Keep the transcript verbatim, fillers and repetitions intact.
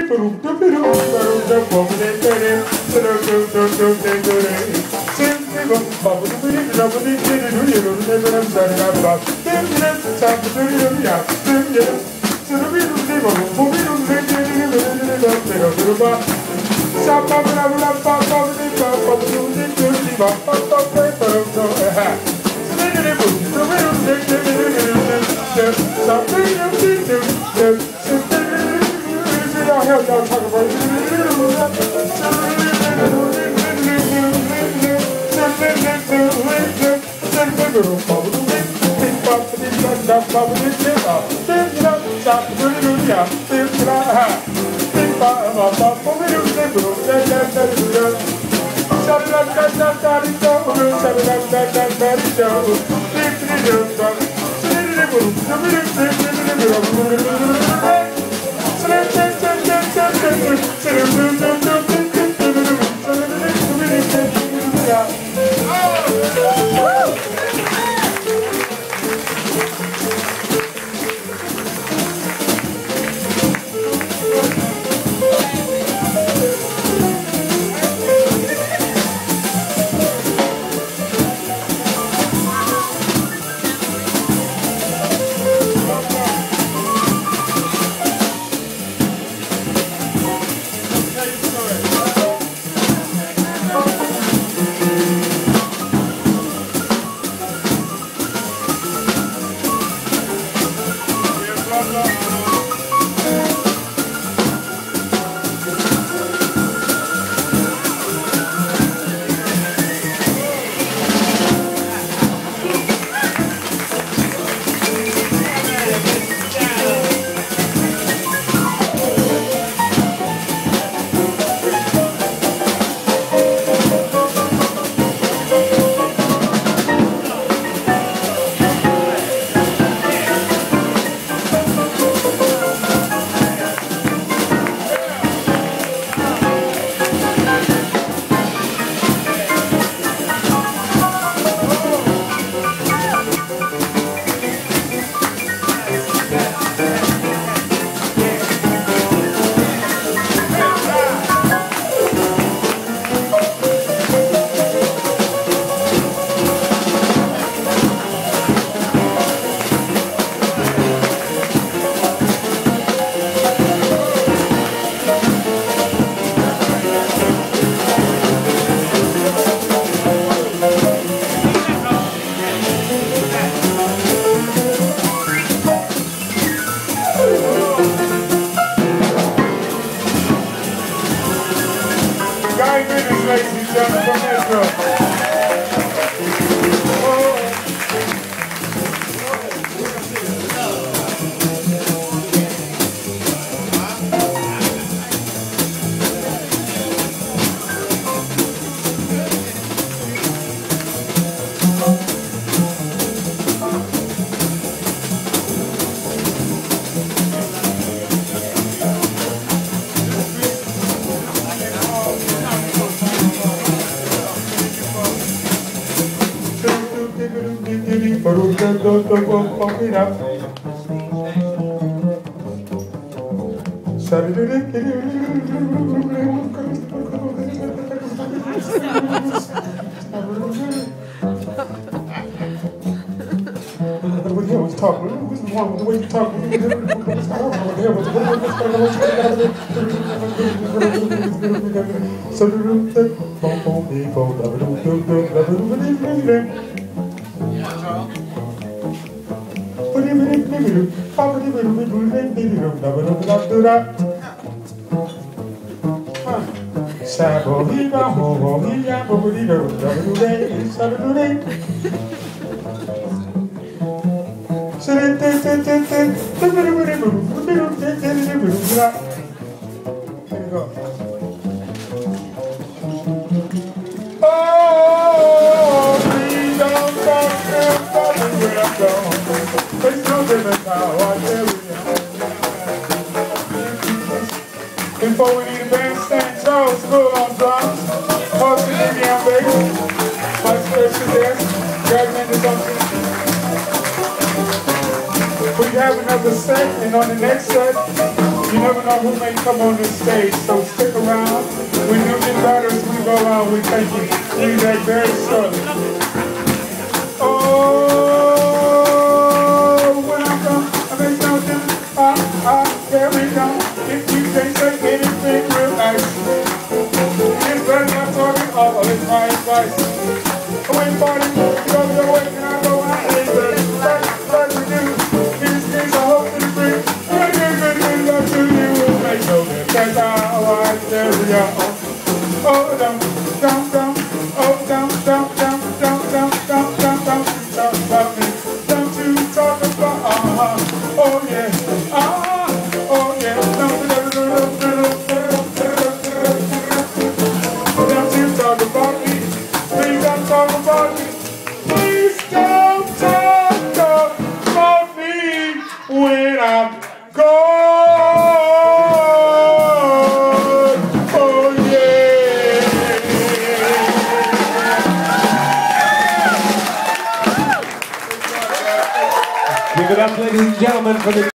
Put have another set, and on the next set, you never know who may come on this stage, so stick around. When you get better as we go on, we thank you. We'll be back very shortly. Oh, when I'm done, I make something, I, I carry on. If you can't say anything real nice, it's better not talking, oh, it's my advice. When party, you go your way, and I go out, and it's like, like we do. In this case, I hope to bring good, good, good, good love to you. Make sure that that's how I carry on. Oh, down, down, down, oh, down, down, down, down, down, down, down, down, talk about me. Don't you talk about, uh-huh, oh yeah, uh-huh, oh yeah, don't you talk about me, please don't talk about me, please don't talk about me when I'm gone, oh yeah. Give it up, ladies and gentlemen, for the